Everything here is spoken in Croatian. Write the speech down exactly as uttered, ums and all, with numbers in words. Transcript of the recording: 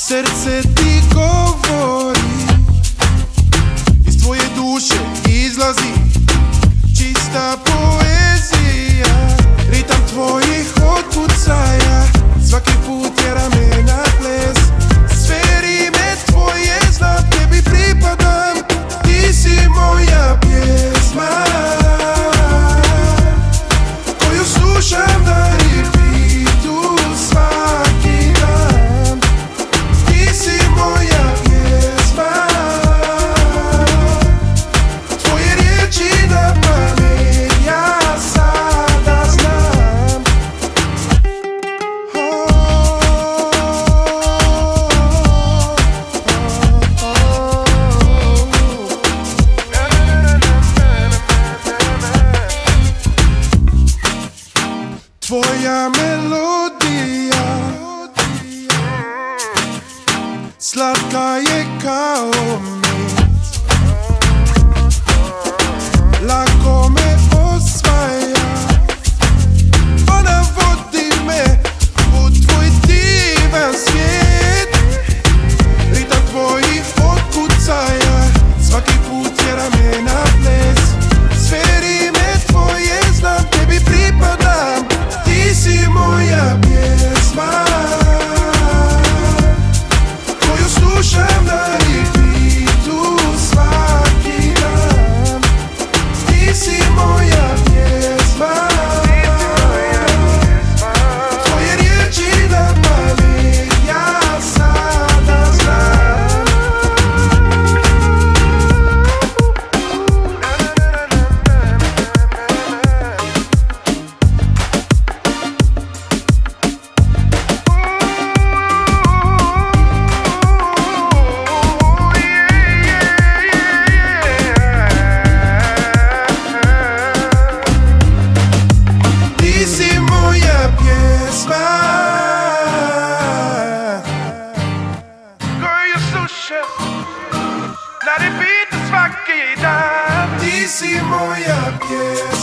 Srce ti govori, iz tvoje duše izlazi čista poezija. Ritam tvojih otkucaja svaki put tjera me na ples. Sve rime tvoje znam, tebi pripadam, ti si moja pjesma koju slušam na repeatu svaki dan. Ti si moja pjesma, tvoje riječi na pamet ja sada znam. Oh, oh, oh, oh. Tvoja melodija slatka je kao med, lako me osvaja, ona vodi me u tvoj divan svijet. Ritam tvojih otkucaja svaki put tjera me na ples. Sve rime tvoje znam, tebi pripadam, ti si moja pjesma koju slušam na repeatu svaki dan. Ti si moja pjesma, tvoje riječi na pamet ja sada znam. Ti si moja pjesma koju slušam na repeatu svaki dan. Ti si moja pjesma.